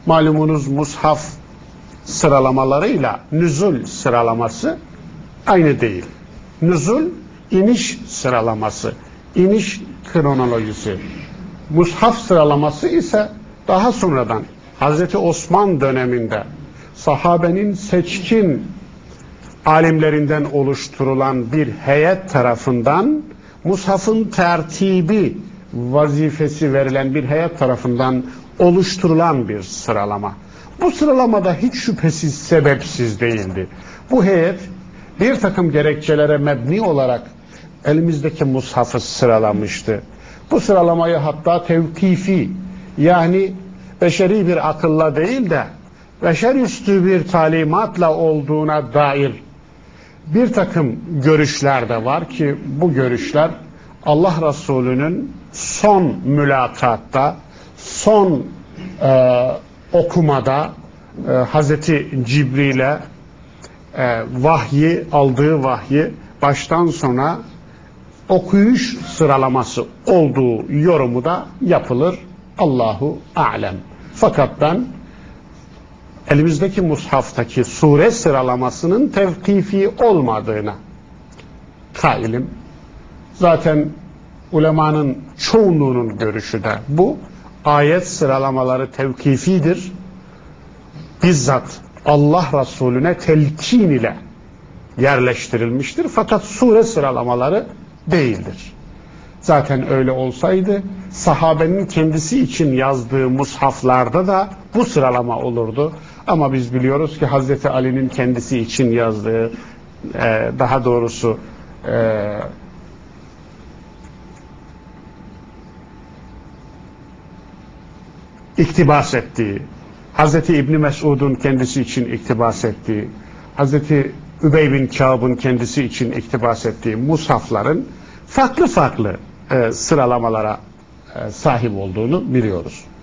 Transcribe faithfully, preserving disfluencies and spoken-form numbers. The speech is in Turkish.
Malumunuz mushaf sıralamalarıyla nüzul sıralaması aynı değil. Nüzul iniş sıralaması, iniş kronolojisi. Mushaf sıralaması ise daha sonradan Hazreti Osman döneminde sahabenin seçkin alimlerinden oluşturulan bir heyet tarafından mushafın tertibi vazifesi verilen bir heyet tarafından oluşturulan bir sıralama. Bu sıralamada hiç şüphesiz sebepsiz değildi. Bu heyet bir takım gerekçelere mebni olarak elimizdeki mushafı sıralamıştı. Bu sıralamayı hatta tevkifi, yani beşeri bir akılla değil de beşerüstü bir talimatla olduğuna dair bir takım görüşler de var ki bu görüşler Allah Resulü'nün son mülakatta, son e, okumada e, Hazreti Cibril'e e, vahyi, aldığı vahyi baştan sona okuyuş sıralaması olduğu yorumu da yapılır. Allahu a'lem. Fakat ben elimizdeki mushaftaki sure sıralamasının tevkifi olmadığına kailim. Zaten ulemanın çoğunluğunun görüşü de bu. Ayet sıralamaları tevkifidir. Bizzat Allah Resulüne telkin ile yerleştirilmiştir. Fakat sure sıralamaları değildir. Zaten öyle olsaydı sahabenin kendisi için yazdığı mushaflarda da bu sıralama olurdu. Ama biz biliyoruz ki Hazreti Ali'nin kendisi için yazdığı, e, daha doğrusu e, iktibas ettiği, Hazreti İbni Mesud'un kendisi için iktibas ettiği, Hazreti Übey bin Kâb'ın kendisi için iktibas ettiği mushafların farklı farklı e, sıralamalara e, sahip olduğunu biliyoruz.